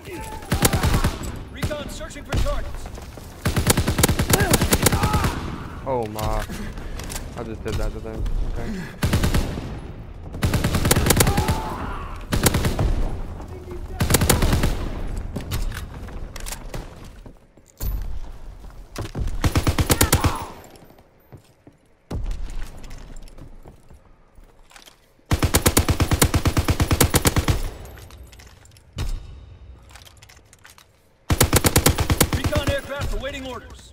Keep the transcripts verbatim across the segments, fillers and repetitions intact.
Recon searching for targets. Oh my. I just did that to them. Okay. Recon aircraft awaiting orders.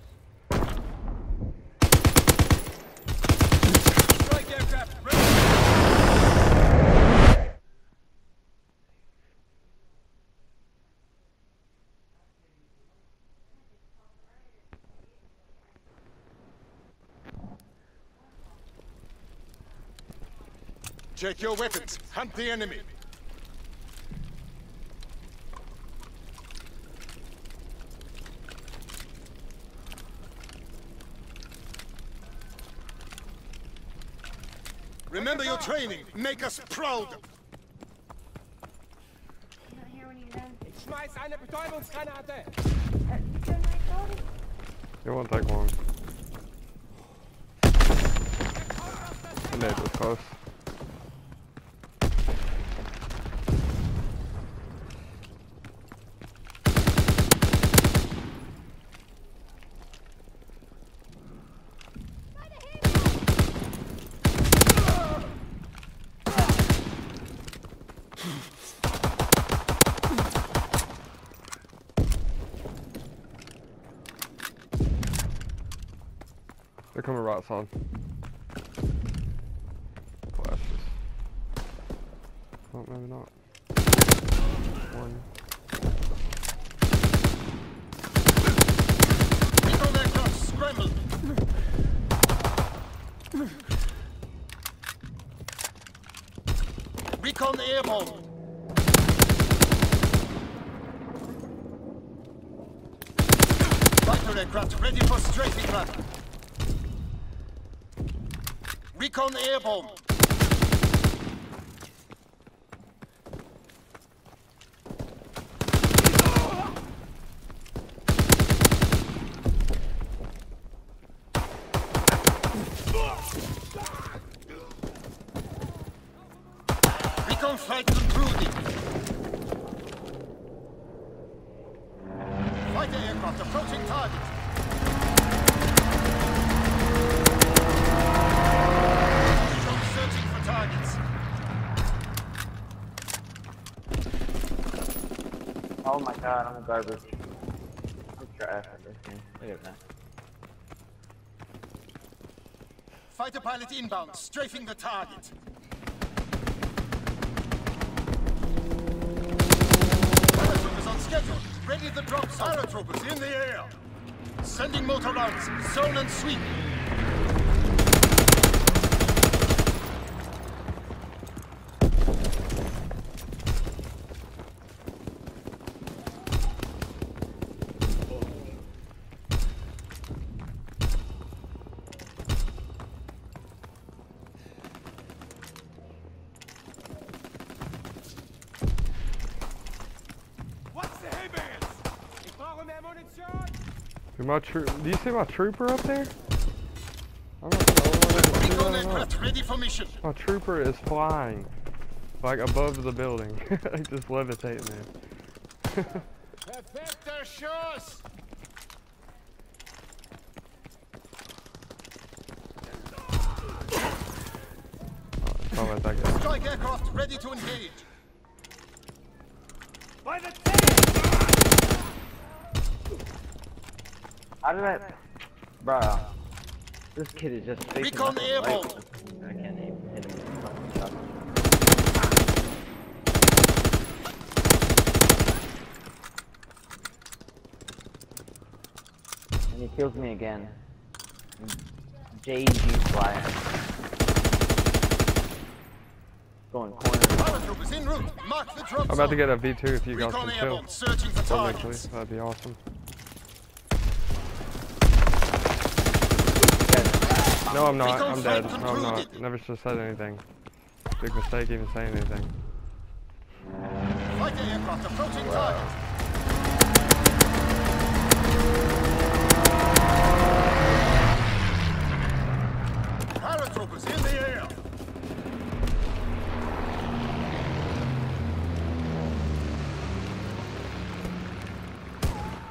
Strike aircraft ready. Check your weapons. Hunt the enemy. Remember your training. Make us proud. Ich schmeiß eine Betäubungsgranate. It won't take long. The nade was close. They're coming right side. Flashes. Oh, maybe not. One. Recon aircraft scrambled. Recon airborne. Fighter aircraft ready for strafing run. Recon airborne. Recon flight concluding. Fighter aircraft approaching target. Oh my god, I'm garbage. I'm trash at this game. Look at that. Fighter pilot inbound, strafing the target. Paratroopers on schedule. Ready the drop. Paratroopers in the air. Sending motor rounds. Zone and sweep. Do my tro do you see my trooper up there? I'm not gonna Recon aircraft ready for mission. My trooper is flying, like above the building, just levitating there. Perfecter Schuss! Oh, let that go. Strike aircraft ready to engage. By the How did I... Bruh. This kid is just facing Recon up airborne. right. I can't even hit him with a fucking shot. And he kills me again. J G fly. Going corner. Paratroopers en route. Mark the drop I'm about to zone. get a V two if you guys Recon can kill. airborne, searching for Actually, targets. that'd be awesome. No, I'm not. I'm dead. No, I'm not. Never should have said anything. Big mistake even saying anything. Fighter aircraft approaching target.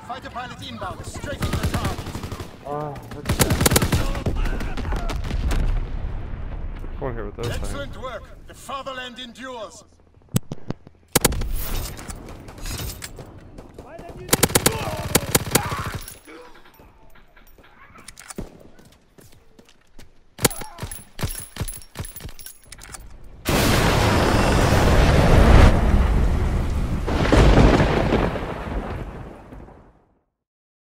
Fighter pilot inbound, straight into the target. Oh, what's that? Come on here with those things. Excellent work. The fatherland endures.